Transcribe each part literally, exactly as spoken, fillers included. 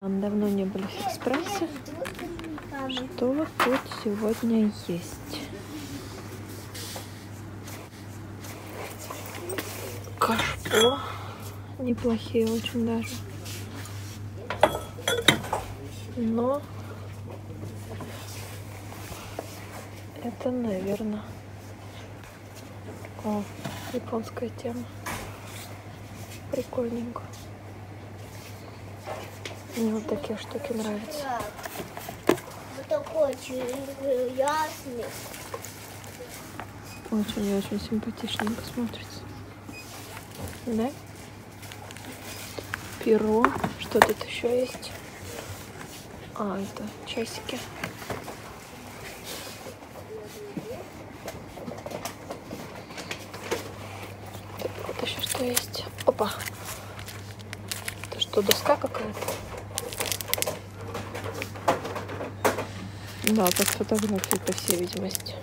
Давно не были в Экспрессе. Что вот тут сегодня есть? Кашпо. Неплохие очень даже. Но это, наверное... О, японская тема. Прикольненько. Мне вот такие штуки нравятся. Вот такой очень ясный. Очень и очень симпатичненько смотрится. Да? Перо. Что тут еще есть? А, это часики. Так, вот еще что есть. Опа. Это что, доска какая-то? Да, под фотографией, по всей видимости.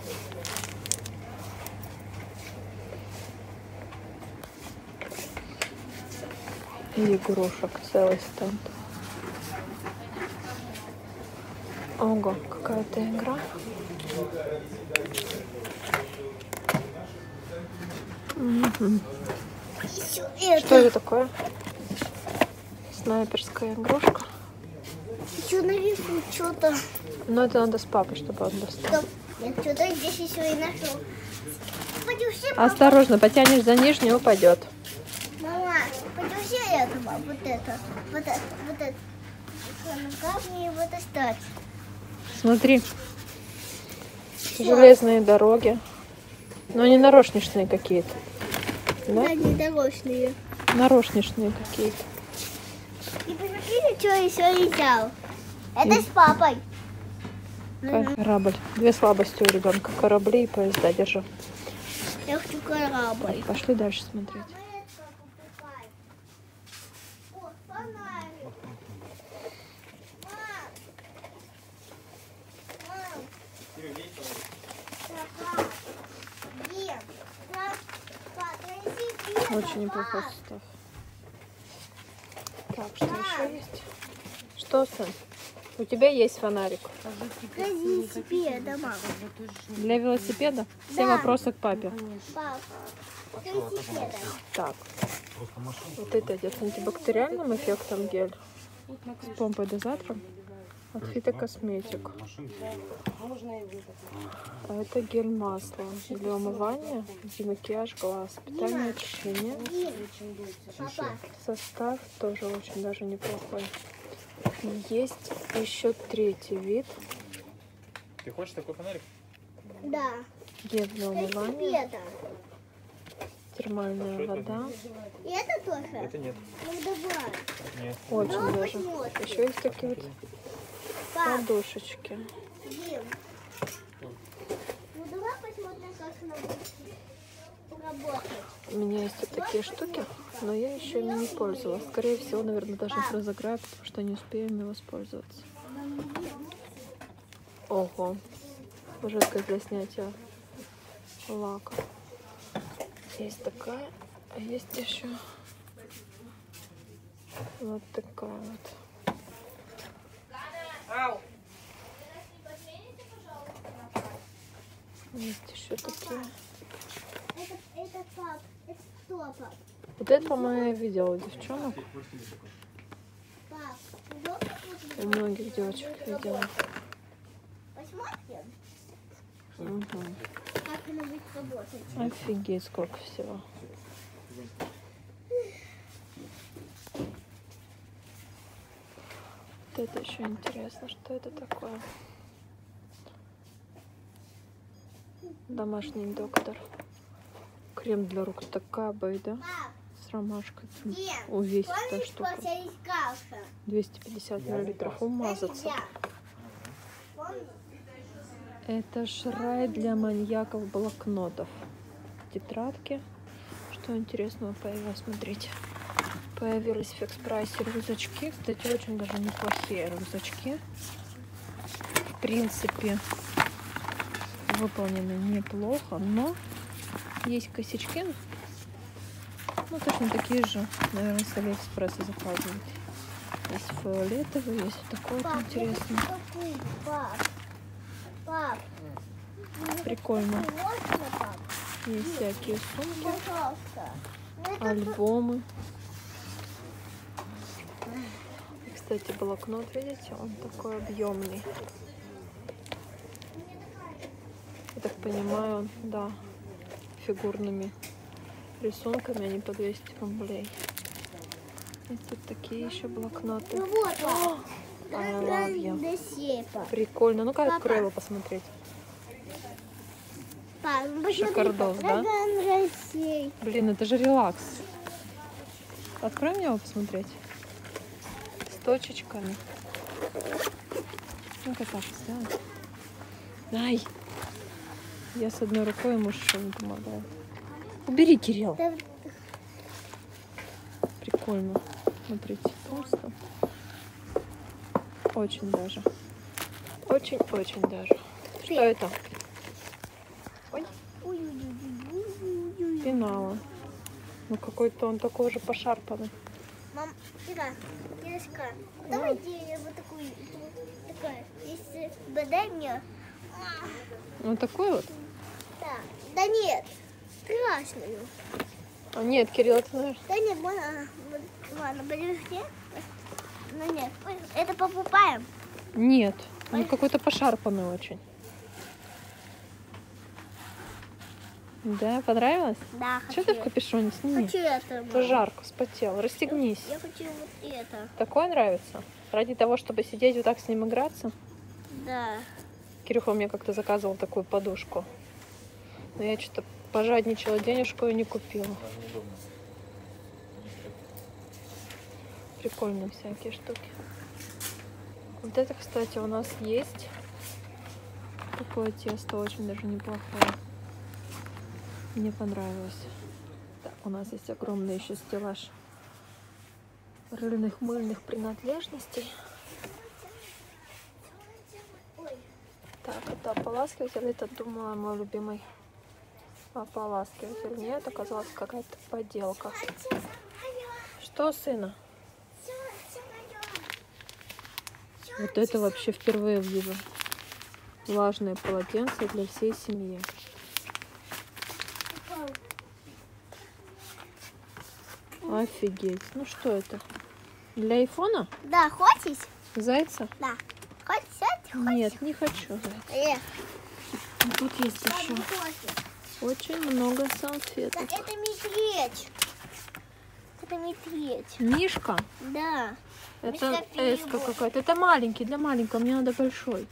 И игрушек целый стенд. Ого, какая-то игра. Угу. Что это такое? Снайперская игрушка. Еще наверху что-то. Но это надо с папой, чтобы он достал. Я что-то здесь еще и нашел. Осторожно, потянешь за нижнюю, упадет. Мама, подержи этого, вот это, вот это, вот это. Ну как мне его достать? Смотри. Железные дороги. Но они нарочничные какие-то. Да? Да, не дорожные. Нарочничные какие-то. И посмотрите, что еще и взял. Это и... с папой. Корабль. Две слабости у ребенка. Корабли и поезда. Держи. Я хочу корабль. Так, пошли дальше смотреть. Очень неплохой состав. Так, что еще есть? Что, Сэн? У тебя есть фонарик? Для велосипеда, мама. Для велосипеда? Все Да. вопросы к папе. Папа, для велосипеда. Так. Вот это идет с антибактериальным эффектом гель. С помпой-дозатором. От фитокосметик. А это гель-масло для умывания, демакияж глаз, питание и очищение. Папа. Состав тоже очень даже неплохой. Есть еще третий вид. Ты хочешь такой фонарик? Да. Гель для умывания, Велосипеда. термальная вода. И это тоже? Это нет. Ну давай. Нет. Очень Ну, даже. посмотрим. Еще есть такие вот Пап, подушечки. Дим. Ну давай посмотрим, как она будет работать. У меня есть вот такие штуки, но я еще ими не пользовалась. Скорее всего, наверное, даже их разыграю, потому что не успею ими воспользоваться. Ого. Жидкость для снятия лака. Есть такая, а есть еще вот такая вот. Есть еще такие. Это, это пап. Это кто, пап? Вот это, по-моему, я видела у девчонок. Пап, удобно будет? У многих девочек видела. Посмотрим, Угу. как она будет работать. Офигеть, сколько всего. Вот это еще интересно, что это такое. Домашний доктор. Крем для рук такая байда. Пап, С ромашкой. Дим, Увесистая помнишь, штука. что я искался? двести пятьдесят миллилитров. Умазаться. Я. Помнишь? Это шрай для маньяков блокнотов. Тетрадки. Что интересного появилось, смотрите. Появились в Экспрессе рюкзачки. Кстати, очень даже неплохие рюкзачки. В принципе, выполнены неплохо, но есть косячки. Ну, точно такие же, наверное, с Алиэкспресса заказывать. Есть фиолетовый, есть вот такой вот Пап, интересный. это какой, пап? Пап. Прикольно. Можно, пап? Есть всякие сумки, Пожалуйста. Ну, это альбомы. И, кстати, блокнот, видите, он такой объемный. Я так понимаю, он, да, фигурными рисунками, они по двести рублей. Есть вот такие еще блокноты. Ну вот, пап. I love you. Досе, пап. Прикольно. Ну-ка, Папа. открой его посмотреть. Пап, ну посмотри, Шикардос, пап. да? Наган России. Блин, это же релакс. Открой мне его посмотреть. С точечками. Ну-ка так сделай. Ай! Я с одной рукой, муж еще не помогает. Убери, Кирилл. Да, Прикольно. Смотрите, просто. Очень даже. Очень-очень даже. Что это? Ой, ой-ой-ой-ой-ой-ой. пенала. Ну какой-то он такой же пошарпанный. Мам, Ира, Ирочка, давайте я вот такую, такая, если бы дай мне. Ну такой вот. Да, да нет, красную. А нет, Кирилл, это знаешь. Да нет, ладно, ладно, подожди. Ну нет, ой, это покупаем. Нет, он какой-то пошарпанный очень. Да, понравилось? Да, Что хочу. ты в капюшоне? Сними. Хочу это. Это мам. жарко, вспотел. Расстегнись. Я хочу вот это. Такое нравится? Ради того, чтобы сидеть вот так с ним играться? Да. Кирюха мне как-то заказывал такую подушку. Но я что-то пожадничала денежку и не купила. Прикольные всякие штуки. Вот это, кстати, у нас есть. Такое тесто очень даже неплохое. Мне понравилось. Так, у нас есть огромный еще стеллаж рыльных мыльных принадлежностей. Так, это ополаскиватель. Это, думала, мой любимый ополаскиватель. Нет, оказалась какая-то подделка. Что, сына? Вот это вообще впервые вижу. Влажные полотенца для всей семьи. Офигеть. Ну что это? Для айфона? Да, хочешь? Зайца? Да. Хочешь? Хочешь? Нет, не хочу зайца. Э, А тут есть пап, еще не хочешь? очень много Да, салфеток. это медведь. Это медведь. Мишка? Да. Это Мишка эска Филиппов. какая-то. Это маленький, для маленького. Мне надо большой.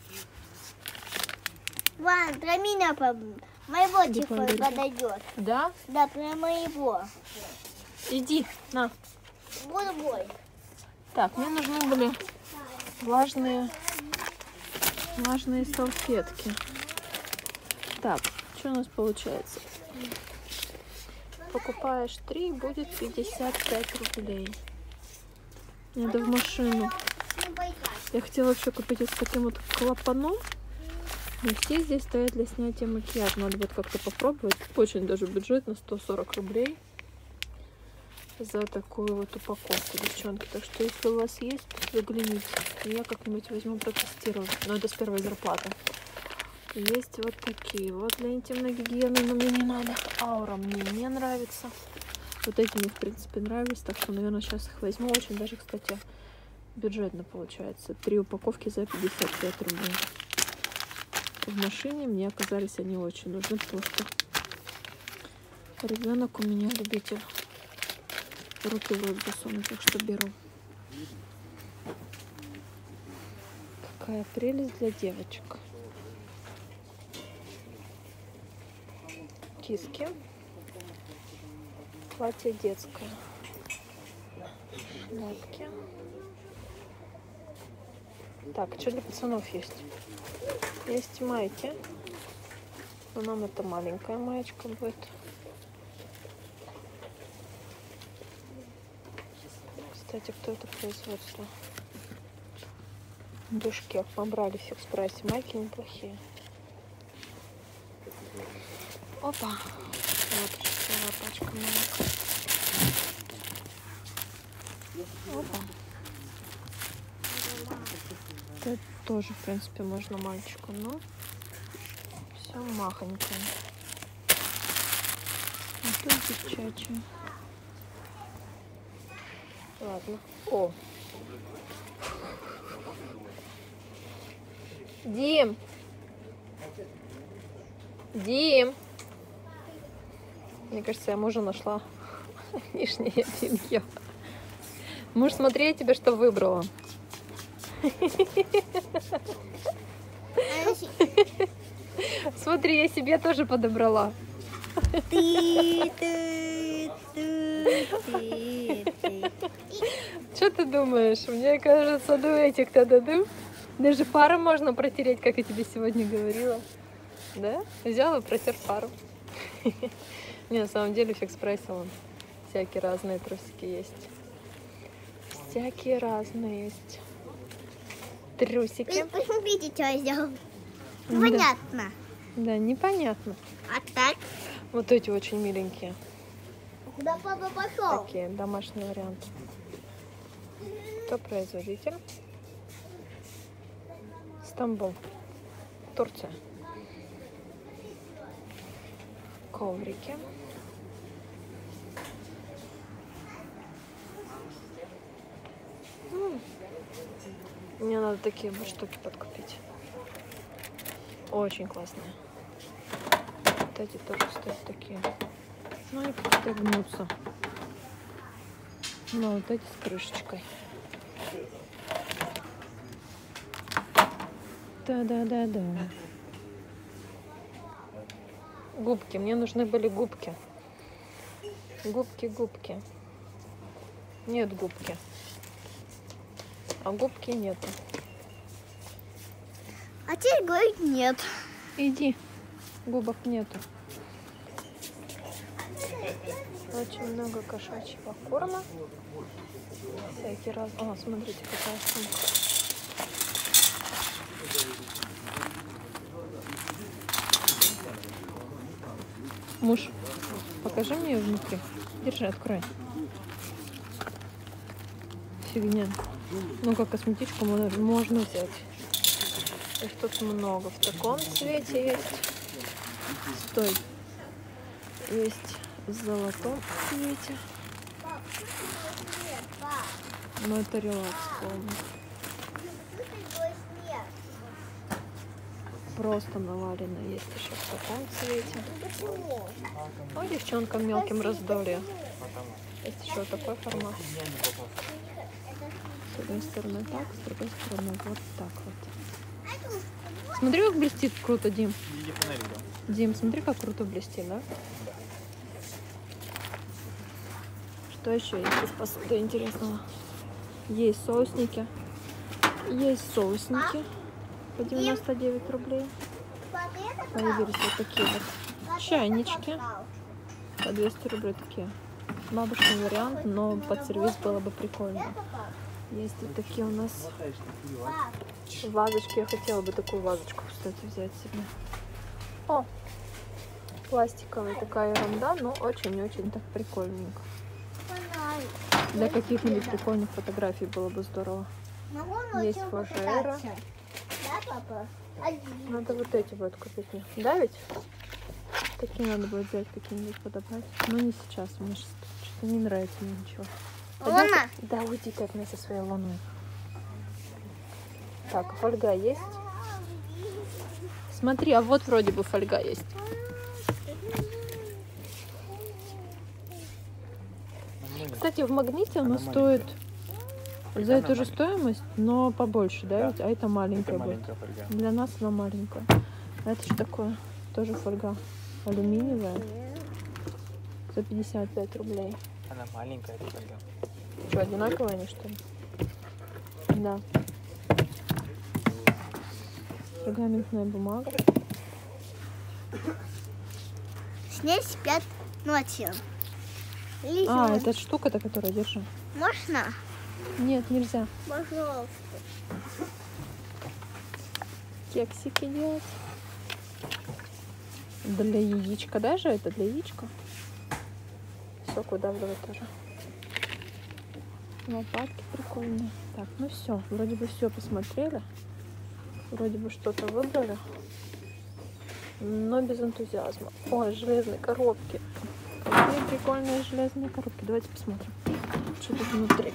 Ван, про меня по моего Иди телефона поверь. подойдет. Да? Да, про моего. Иди, на. Вот мой. Так, мне нужны были влажные, влажные салфетки. Так, что у нас получается? Покупаешь три, будет пятьдесят пять рублей. Надо в машину. Не бойся. Я хотела вообще купить вот с таким вот клапаном. Но все здесь стоят для снятия макияжа. Надо будет как-то попробовать. Очень даже бюджетно, сто сорок рублей за такую вот упаковку, девчонки. Так что если у вас есть, загляните. Я как-нибудь возьму протестировать. Но это с первой зарплаты. Есть вот такие вот для интимной гигиены, но мне не надо. Аура мне не нравится. Вот эти мне, в принципе, нравились. Так что, наверное, сейчас их возьму. Очень даже, кстати, бюджетно получается. Три упаковки за пятьдесят пять рублей. В машине мне оказались они очень нужны, потому что ребенок у меня любитель руки в рот засунуть, так что беру. Какая прелесть для девочек. Киски. Платье детское. Шляпки. Так, что для пацанов есть? Есть майки. Но нам это маленькая маечка будет. Кстати, кто это производство? Душки. Мы брали в фикс-прайсе. Майки неплохие. Опа. Вот целая пачка маек. Опа. Это тоже, в принципе, можно мальчику, но все махонькое. А тут девчачье. Ладно. О! Дим! Дим! Мне кажется, я мужа нашла. Нижнее белье. Муж, смотри, я тебе что выбрала. Смотри, я себе тоже подобрала. Что ты думаешь? Мне кажется, ну этих-то дадут. Даже фару можно протереть, как я тебе сегодня говорила. Да? Взял и протер фару. Не, на самом деле в Фикс-прайсе вон всякие разные трусики есть. Всякие разные есть. Трусики. Посмотрите, что я сделал. Да. Понятно. Да, непонятно. А так? Вот эти очень миленькие. Куда папа пошел? Такие домашние варианты. Кто производитель? Стамбул. Турция. Коврики. М. Мне надо такие вот штуки подкупить. Очень классные. Вот эти тоже стоят такие. Ну, они как-то гнутся. Но вот эти с крышечкой. Да-да-да-да. Губки. Мне нужны были губки. Губки, губки. Нет губки. А губки нету. А теперь говорит нет. Иди. Губок нету. Очень много кошачьего корма. Всякие раз. О, смотрите, какая сумка. Муж, покажи мне ее внутри. Держи, открой. Фигня. Ну, как косметичку можно взять. Их тут много. В таком цвете есть. Стой. Есть в золотом цвете. Но это релакс полный. Просто навалено. Есть еще в таком цвете. А девчонкам мелким раздолье. Есть еще такой формат. С одной стороны так, с другой стороны вот так вот. Смотри, как блестит круто, Дим. Дим, смотри, как круто блестит, да? Что еще есть из посуды интересного? Есть соусники. Есть соусники по девяносто девять рублей. Появились вот такие вот чайнички по двести рублей такие. Бабушкин вариант, но под сервис было бы прикольно. Есть вот такие у нас вазочки. Я хотела бы такую вазочку, кстати, взять себе. О, пластиковая такая ерунда, но очень-очень так прикольненько. Для каких-нибудь прикольных фотографий было бы здорово. Есть фужеры. Надо вот эти вот купить мне. Да ведь? Такие надо будет взять, какие-нибудь подобрать. Но не сейчас, мне что-то не нравится мне ничего. Луна? Да, уйди ты от меня со своей луной. Так, фольга есть? Смотри, а вот вроде бы фольга есть. Кстати, в Магните она стоит за эту же стоимость, но побольше, да? Да. Ведь? А это маленькая Это будет. маленькая фольга. Для нас она маленькая. А это что такое? Тоже фольга. Алюминиевая. За пятьдесят пять рублей. Она маленькая, эта фольга. Что, одинаковые они, что ли? Да. Пергаментная бумага. Снять спят ночью. А, это штука-то, которая держи. Можно? Нет, нельзя. Пожалуйста. Кексики делать. Для яичка даже, это для яичка. Сок выдавливать тоже. Лопатки прикольные. Так, ну все, вроде бы все посмотрели. Вроде бы что-то выбрали. Но без энтузиазма. Ой, железные коробки. Какие прикольные железные коробки. Давайте посмотрим, что тут внутри.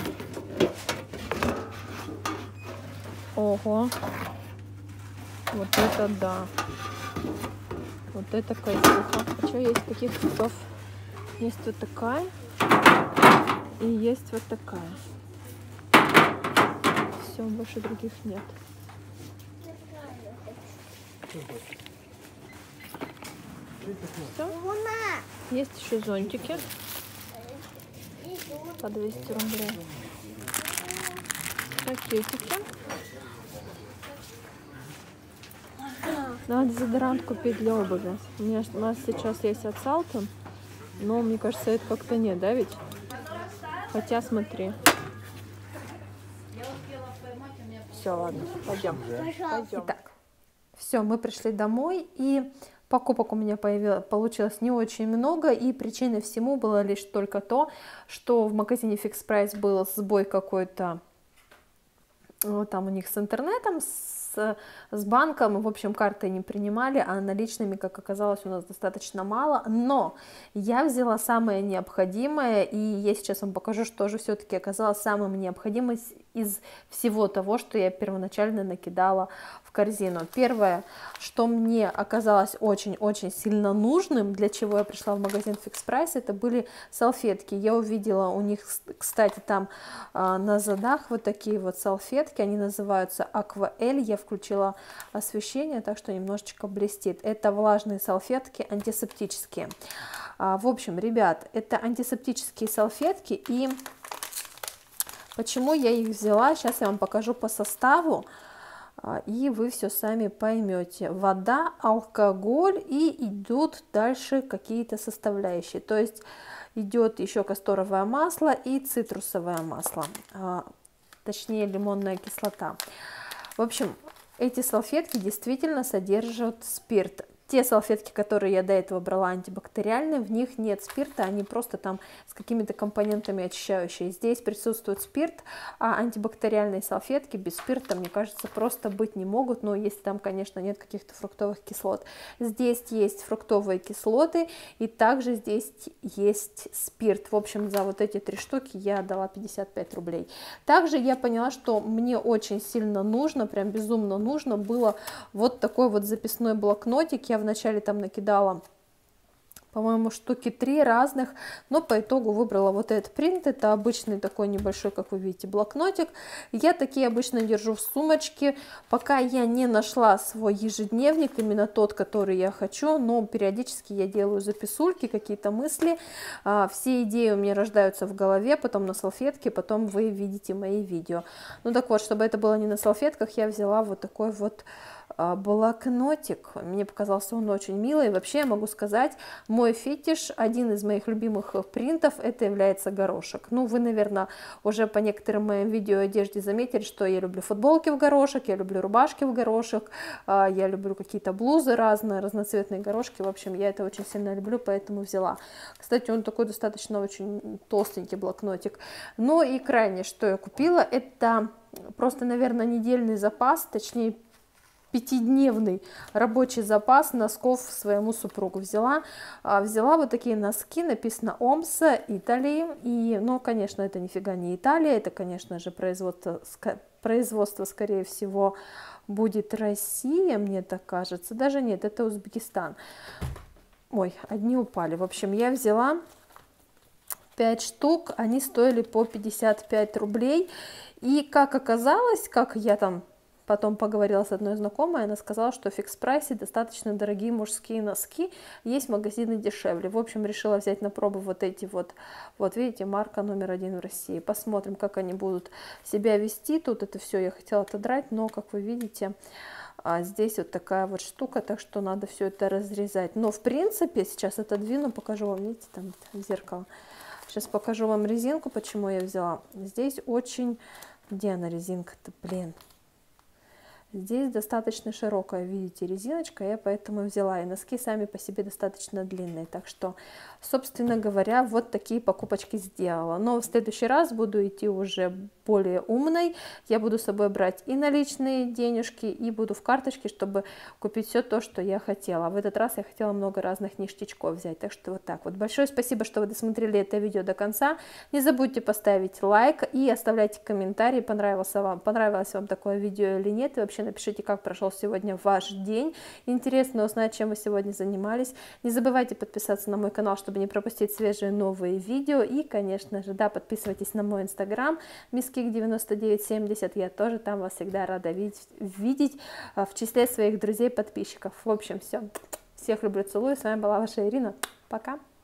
Ого. Вот это да. Вот это кайфуха. А что есть таких цветов? Есть вот такая. И есть вот такая. Все, больше других нет. Все. Есть еще зонтики по двести рублей. Пакетики. Надо дезодорант купить для обуви. У меня у нас сейчас есть от Salton, но мне кажется, это как-то нет, да, ведь? Хотя смотри. Все, ладно, пойдем. Пойдем. Итак, все, мы пришли домой, и покупок у меня появилось, получилось не очень много, и причиной всему было лишь только то, что в магазине Fix Price был сбой какой-то, вот там у них с интернетом, с, с банком, в общем, карты не принимали, а наличными, как оказалось, у нас достаточно мало, но я взяла самое необходимое, и я сейчас вам покажу, что же все-таки оказалось самым необходимым из всего того, что я первоначально накидала в корзину. Первое, что мне оказалось очень-очень сильно нужным, для чего я пришла в магазин Fix Price, это были салфетки. Я увидела у них, кстати, там а, на задах вот такие вот салфетки, они называются Aquael. Я включила освещение, так что немножечко блестит. Это влажные салфетки, антисептические. А, в общем, ребят, это антисептические салфетки, и почему я их взяла, сейчас я вам покажу по составу, и вы все сами поймете. Вода, алкоголь, и идут дальше какие-то составляющие. То есть идет еще касторовое масло и цитрусовое масло, точнее лимонная кислота. В общем, эти салфетки действительно содержат спирт. Те салфетки, которые я до этого брала антибактериальные, в них нет спирта, они просто там с какими-то компонентами очищающие. Здесь присутствует спирт, а антибактериальные салфетки без спирта, мне кажется, просто быть не могут, но если там, конечно, нет каких-то фруктовых кислот. Здесь есть фруктовые кислоты, и также здесь есть спирт. В общем, за вот эти три штуки я дала пятьдесят пять рублей. Также я поняла, что мне очень сильно нужно, прям безумно нужно было вот такой вот записной блокнотик. Я вначале там накидала, по-моему, штуки три разных, но по итогу выбрала вот этот принт. Это обычный такой небольшой, как вы видите, блокнотик. Я такие обычно держу в сумочке, пока я не нашла свой ежедневник, именно тот, который я хочу, но периодически я делаю записульки, какие-то мысли. Все идеи у меня рождаются в голове, потом на салфетке, потом вы видите мои видео. Ну так вот, чтобы это было не на салфетках, я взяла вот такой вот блокнотик. Мне показался он очень милый. Вообще я могу сказать, мой фетиш, один из моих любимых принтов, это является горошек. Ну, вы, наверное, уже по некоторым моим видео одежде заметили, что я люблю футболки в горошек, я люблю рубашки в горошек, я люблю какие-то блузы разные, разноцветные горошки. В общем, я это очень сильно люблю, поэтому взяла. Кстати, он такой достаточно очень толстенький блокнотик. Ну и крайне, что я купила, это просто, наверное, недельный запас, точнее, пятидневный рабочий запас носков своему супругу взяла. Взяла вот такие носки, написано Омса, Италии. И, ну, конечно, это нифига не Италия, это, конечно же, производство, производство, скорее всего, будет Россия, мне так кажется. Даже нет, это Узбекистан. Ой, одни упали. В общем, я взяла пять штук, они стоили по пятьдесят пять рублей. И, как оказалось, как я там потом поговорила с одной знакомой, она сказала, что в Fix Price достаточно дорогие мужские носки, есть магазины дешевле. В общем, решила взять на пробу вот эти вот, вот видите, марка номер один в России. Посмотрим, как они будут себя вести. Тут это все я хотела отодрать, но, как вы видите, здесь вот такая вот штука, так что надо все это разрезать. Но, в принципе, сейчас отодвину, покажу вам, видите, там зеркало. Сейчас покажу вам резинку, почему я взяла. Здесь очень... Где она, резинка-то, блин? Здесь достаточно широкая, видите, резиночка, я поэтому взяла, и носки сами по себе достаточно длинные, так что, собственно говоря, вот такие покупочки сделала. Но в следующий раз буду идти уже более умной, я буду с собой брать и наличные денежки, и буду в карточке, чтобы купить все то, что я хотела. В этот раз я хотела много разных ништячков взять, так что вот так вот. Большое спасибо, что вы досмотрели это видео до конца. Не забудьте поставить лайк и оставляйте комментарии, понравилось вам, понравилось вам такое видео или нет, и вообще напишите, как прошел сегодня ваш день. Интересно узнать, чем вы сегодня занимались. Не забывайте подписаться на мой канал, чтобы не пропустить свежие новые видео. И, конечно же, да, подписывайтесь на мой инстаграм мисскик девяносто девять семьдесят. Я тоже там вас всегда рада видеть, видеть в числе своих друзей-подписчиков. В общем, все. Всех люблю, целую. С вами была ваша Ирина. Пока.